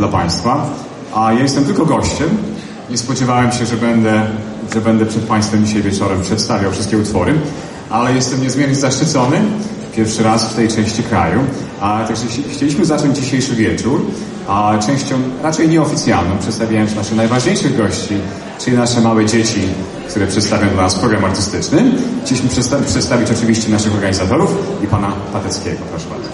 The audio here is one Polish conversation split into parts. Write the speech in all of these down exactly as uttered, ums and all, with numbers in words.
dla Państwa, a ja jestem tylko gościem. Nie spodziewałem się, że będę, że będę przed Państwem dzisiaj wieczorem przedstawiał wszystkie utwory, ale jestem niezmiernie zaszczycony. Pierwszy raz w tej części kraju. A także chcieliśmy zacząć dzisiejszy wieczór a częścią raczej nieoficjalną, przedstawiając naszych najważniejszych gości, czyli nasze małe dzieci, które przedstawią dla nas program artystyczny. Chcieliśmy przedstawić, przedstawić oczywiście naszych organizatorów i pana Pateckiego. Proszę bardzo.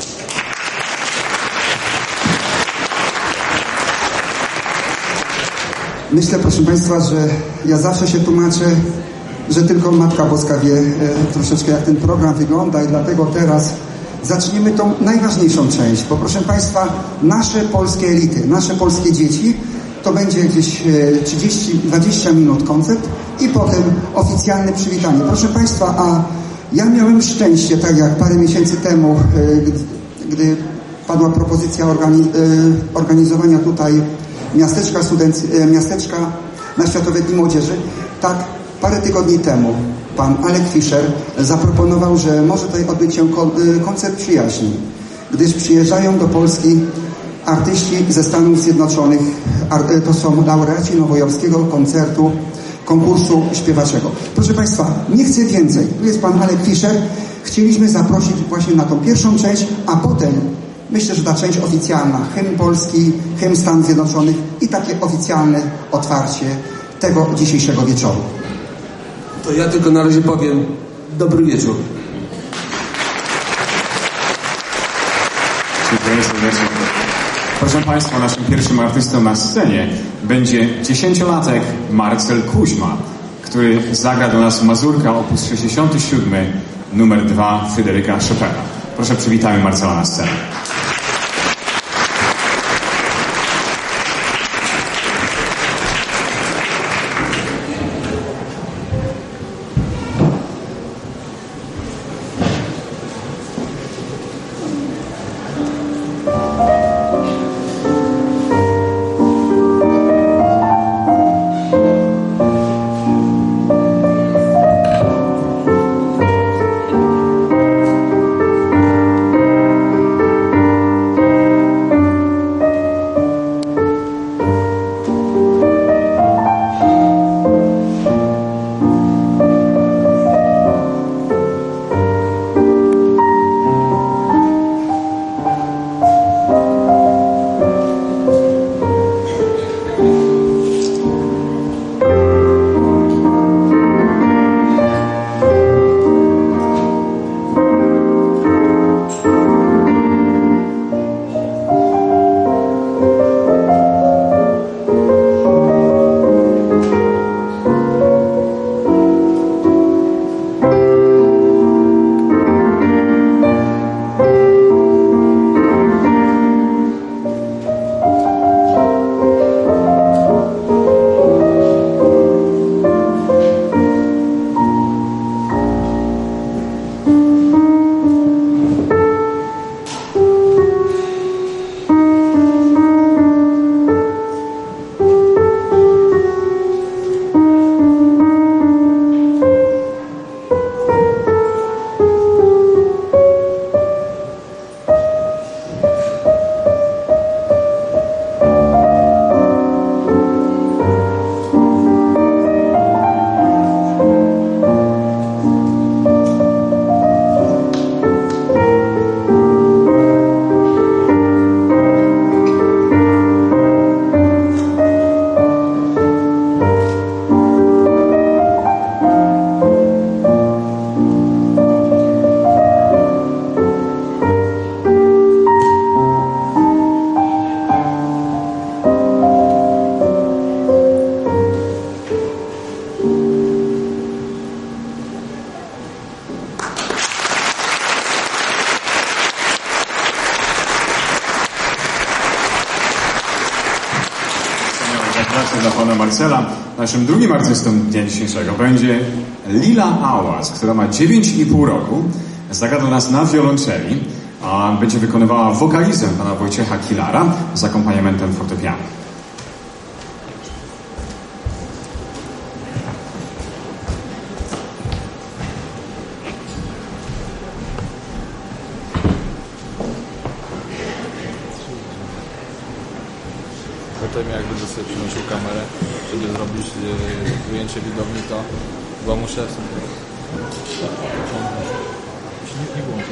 Myślę, proszę Państwa, że ja zawsze się tłumaczę, że tylko Matka Boska wie e, troszeczkę, jak ten program wygląda, i dlatego teraz zaczniemy tą najważniejszą część, bo proszę Państwa, nasze polskie elity, nasze polskie dzieci, to będzie gdzieś trzydzieści do dwudziestu minut koncert i potem oficjalne przywitanie. Proszę Państwa, a ja miałem szczęście, tak jak parę miesięcy temu, e, gdy padła propozycja organi e, organizowania tutaj miasteczka, student, e, miasteczka na Światowe Dni Młodzieży, tak parę tygodni temu pan Alek Fischer zaproponował, że może tutaj odbyć się koncert przyjaźni, gdyż przyjeżdżają do Polski artyści ze Stanów Zjednoczonych. To są laureaci nowojorskiego koncertu, konkursu śpiewaczego. Proszę Państwa, nie chcę więcej. Tu jest pan Alek Fischer. Chcieliśmy zaprosić właśnie na tą pierwszą część, a potem myślę, że ta część oficjalna, hymn polski, hymn Stanów Zjednoczonych i takie oficjalne otwarcie tego dzisiejszego wieczoru. To ja tylko na razie powiem dobry wieczór. Dziękuję serdecznie. Proszę Państwa, naszym pierwszym artystą na scenie będzie dziesięciolatek Marcel Kuźma, który zagra do nas Mazurka op. sześćdziesiąty siódmy, numer dwa Fryderyka Chopina. Proszę, przywitamy Marcela na scenę. Dla pana Marcela. Naszym drugim artystą dnia dzisiejszego będzie Lila Ałaz, która ma dziewięć i pół roku. Zagra do nas na wiolonczeli, a będzie wykonywała wokalizm pana Wojciecha Kilara z akompaniamentem fortepianu. potem jak będę sobie przynosił kamerę, żeby zrobić e, ujęcie widowni, to chyba muszę sobie... Nie, nie było.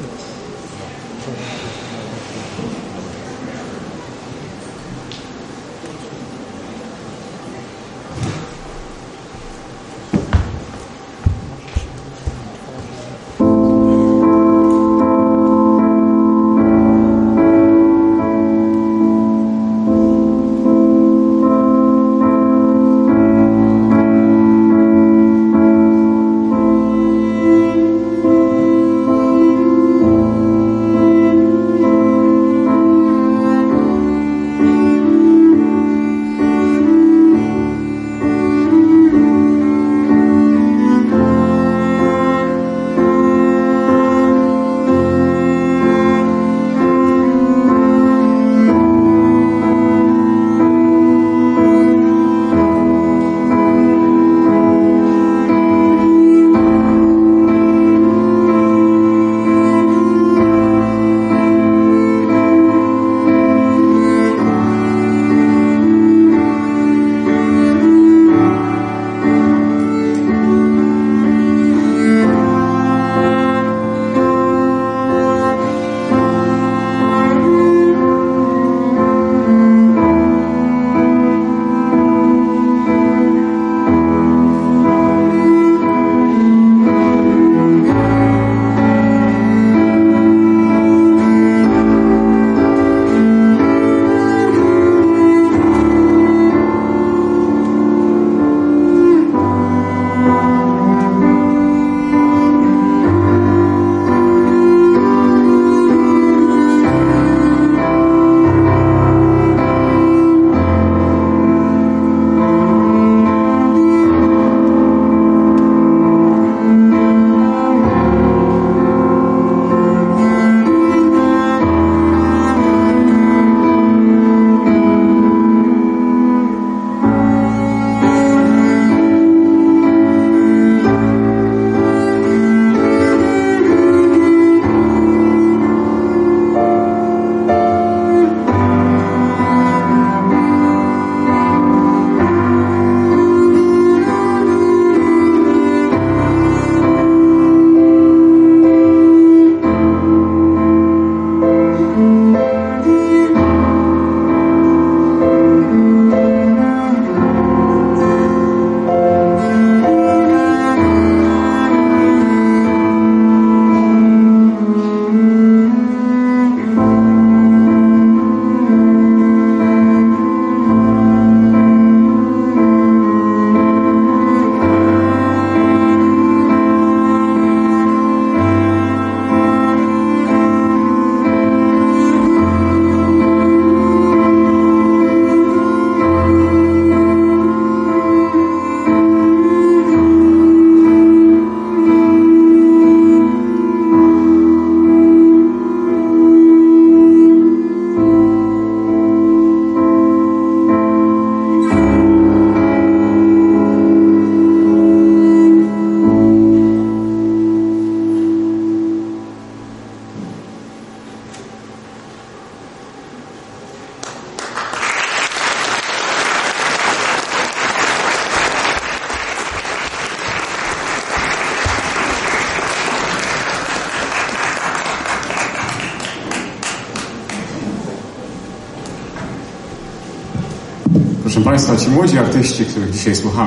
Proszę Państwa, ci młodzi artyści, których dzisiaj słuchamy,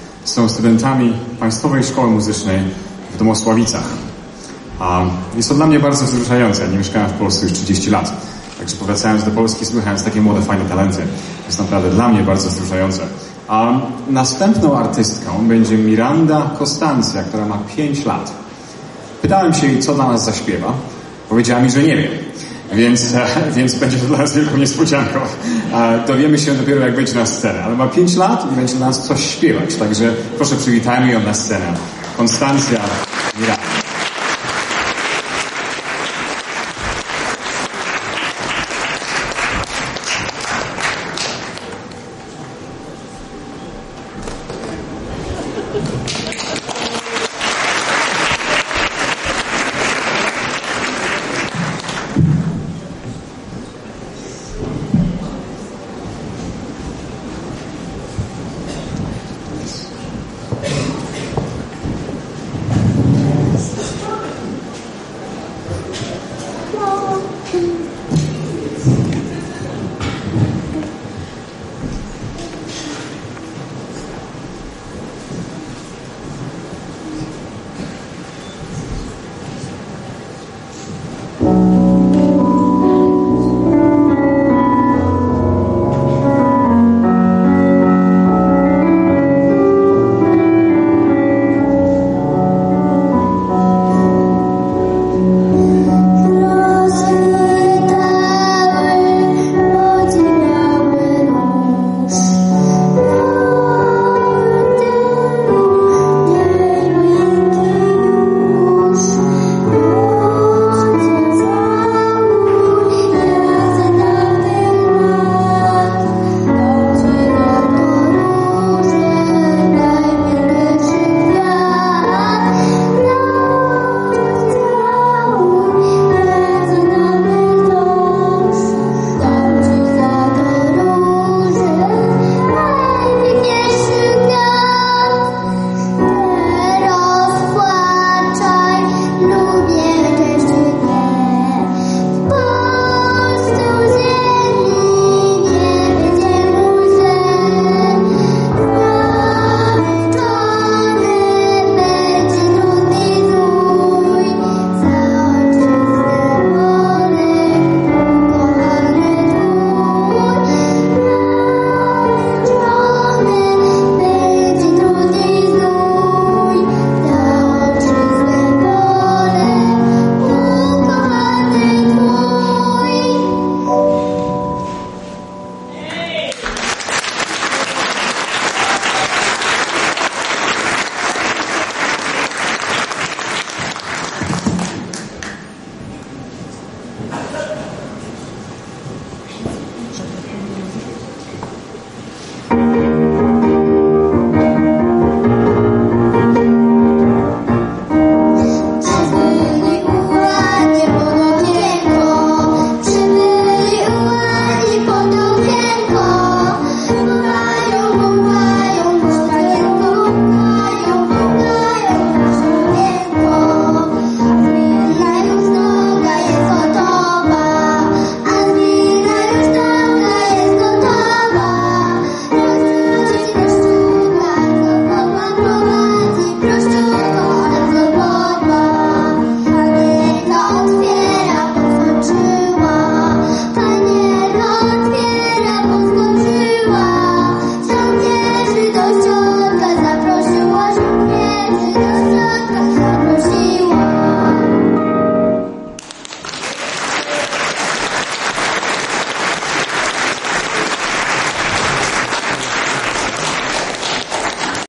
są studentami Państwowej Szkoły Muzycznej w Domosławicach. A jest to dla mnie bardzo wzruszające. Nie mieszkałem w Polsce już trzydzieści lat. Także powracając do Polski, słychając takie młode, fajne talenty, jest naprawdę dla mnie bardzo wzruszające. A następną artystką będzie Miranda Costanza, która ma pięć lat. Pytałem się jej, co dla nas zaśpiewa. Powiedziała mi, że nie wiem. Więc, więc będzie to dla nas wielką niespodzianką. Dowiemy się dopiero, jak wejdzie na scenę. Ale ma pięć lat i będzie dla nas coś śpiewać. Także proszę, przywitajmy ją na scenę. Constanza Miranda.